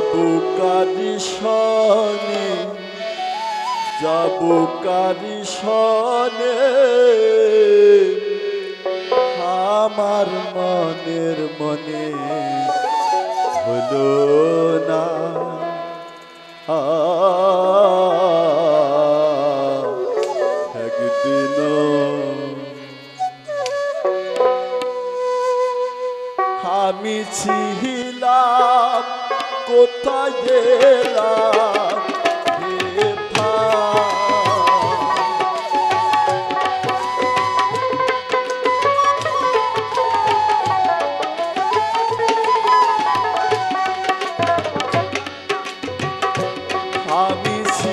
কারিশনে যাব কারিশনে আমার মনের মনে হলো না একদিন আমি ছিলাম কোথায় গেলাম আমি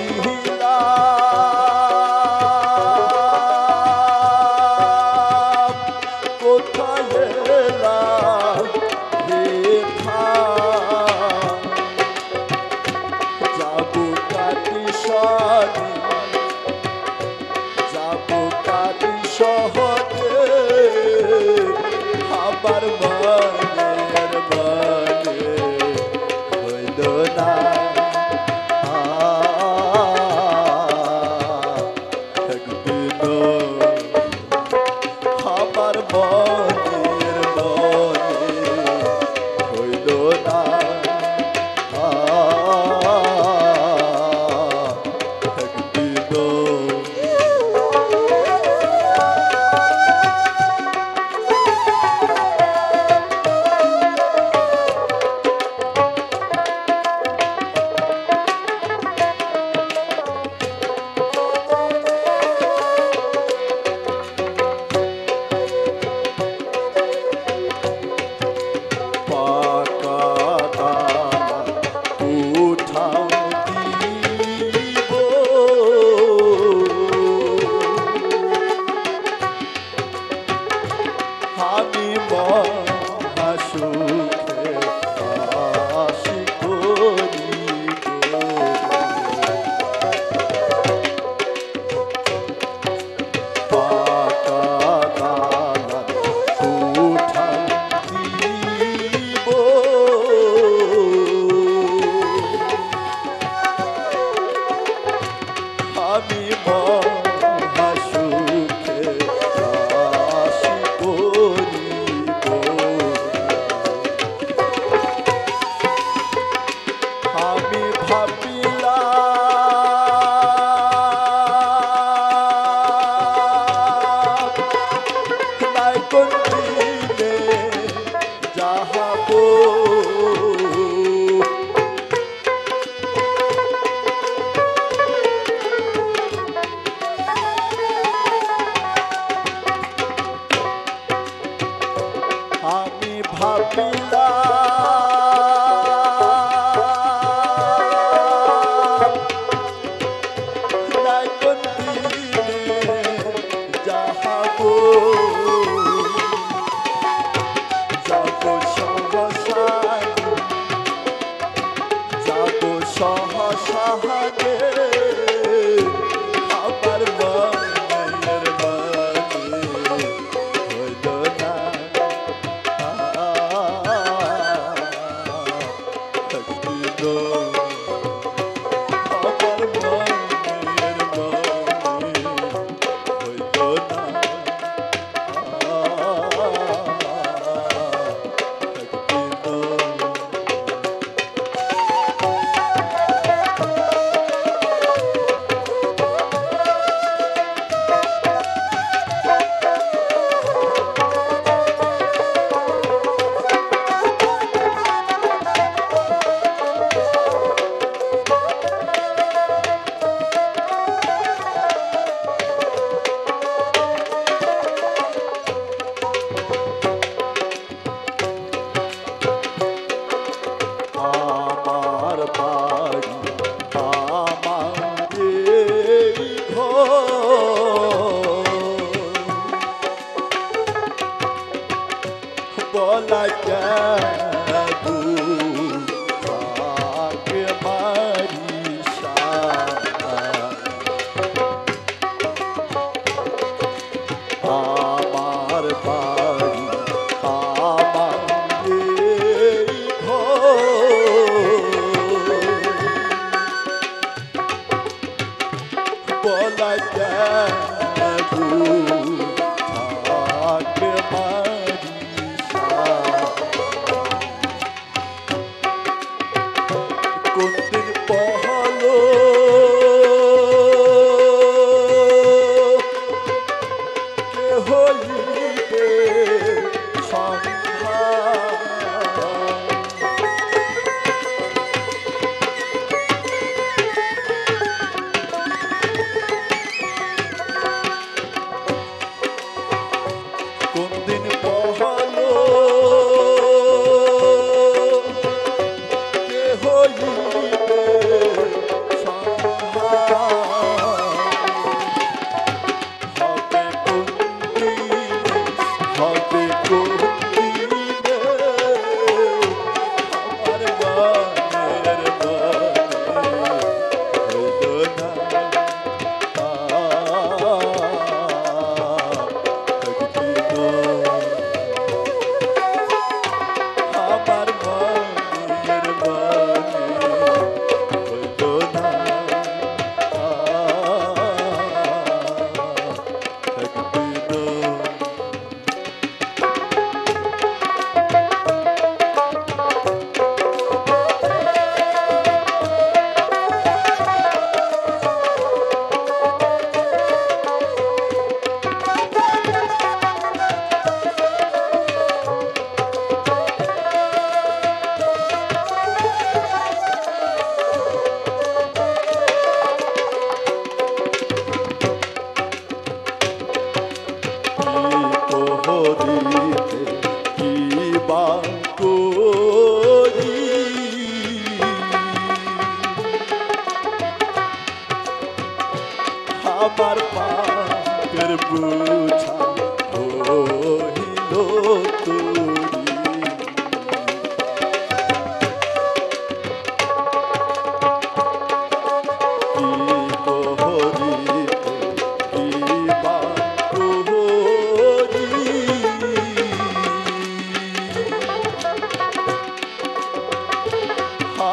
ছিলাম কোথায় গেলাম যাবো কাটিশনে যাবো কাটিশনে আমার মনের মনে হইল না আমার মনের মনে হইল না আমি মহাসুখে আশি করিব পাকা দালান উঠান দিব আমি মহাসুখে আশি করিব আমি ভাবিলাম নাই কোন দিনে যাহাবো আমি ভাবিলাম নাই কোন দিনে যাহাবো যাবো সহসানে যাবো সহসানে আমার মনের মনে হইল না আমার মনের মনে হইল না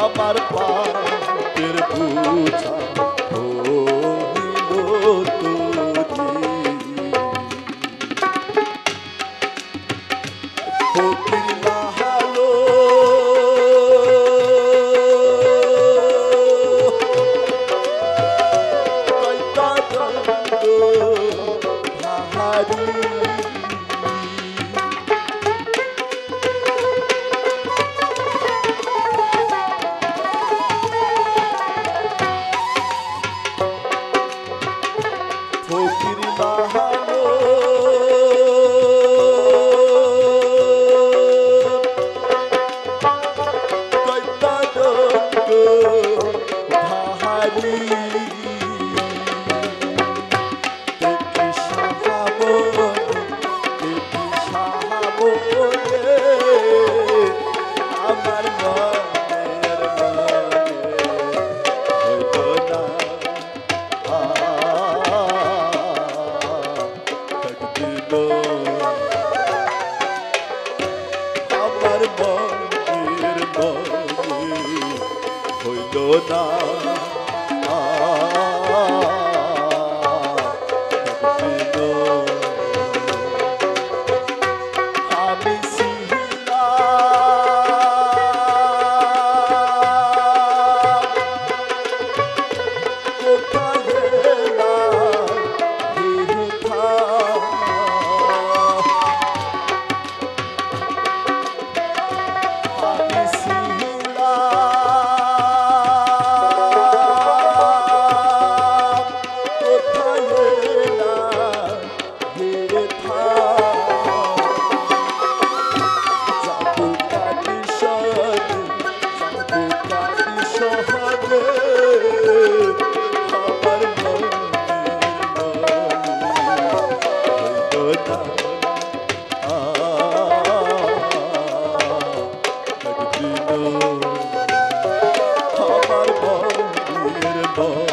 আমার পাপের বোঝা হইল তোরি ফকির মাহালো কয়টা জন্ম ভাহারি ফকির মাহালো কয়টা জন্ম ভাহারি দেখি সাহাবনে আমার মনের হইল না আমার মনের হইল না আমি ছিলাম কোথায় গেলাম বৃথা আমি ছিলাম কোথায় গেলাম বৃথা যাবো কাটি শহরে আমার মনের হইল না একদিন আমার মনের